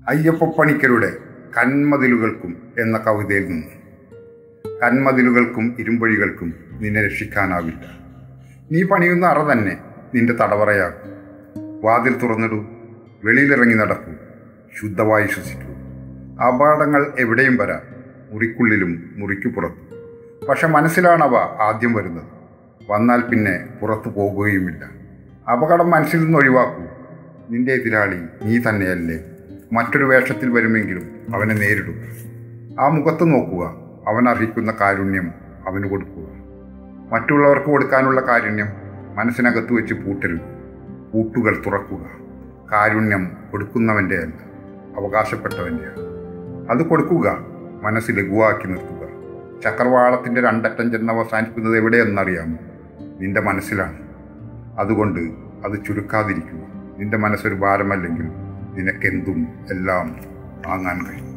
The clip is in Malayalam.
അയ്യപ്പപ്പണിക്കരുടെ കന്മതിലുകൾക്കും എന്ന കവിതയിൽ നിന്ന്. കന്മതിലുകൾക്കും ഇരുമ്പഴികൾക്കും നിന്നെ രക്ഷിക്കാനാവില്ല. നീ പണിയുന്ന അറ തന്നെ നിന്റെ തടവറയാകും. വാതിൽ തുറന്നിടൂ, വെളിയിലിറങ്ങി നടക്കൂ, ശുദ്ധവായു ശ്വസിക്കൂ. അപകടങ്ങൾ എവിടെയും വരാം, മുറിക്കുള്ളിലും മുറിക്കു പുറത്തും. പക്ഷെ മനസ്സിലാണവ ആദ്യം വരുന്നത്. വന്നാൽ പിന്നെ പുറത്തു പോകുകയുമില്ല. അപകടം മനസ്സിൽ നിന്ന് ഒഴിവാക്കൂ. നിന്റെ എതിരാളി നീ തന്നെയല്ലേ? മറ്റൊരു വേഷത്തിൽ വരുമെങ്കിലും അവനെ നേരിടുക. ആ മുഖത്ത് നോക്കുക. അവൻ അർഹിക്കുന്ന കാരുണ്യം അവന് കൊടുക്കുക. മറ്റുള്ളവർക്ക് കൊടുക്കാനുള്ള കാരുണ്യം മനസ്സിനകത്ത് വെച്ച് പൂട്ടരുത്. പൂട്ടുകൾ തുറക്കുക. കാരുണ്യം കൊടുക്കുന്നവൻ്റെ അല്ല, അവകാശപ്പെട്ടവൻ്റെയാണ്. അത് കൊടുക്കുക. മനസ്സ് ലഘുവാക്കി നിർത്തുക. ചക്രവാളത്തിൻ്റെ രണ്ടറ്റം ചെന്ന് അവസാനിക്കുന്നത് എവിടെയെന്നറിയാമോ? നിന്റെ മനസ്സിലാണ്. അതുകൊണ്ട് അത് ചുരുക്കാതിരിക്കുക. നിന്റെ മനസ്സൊരു ഭാരമല്ലെങ്കിൽ നിനക്കെന്തും എല്ലാം താങ്ങാൻ കഴിയും.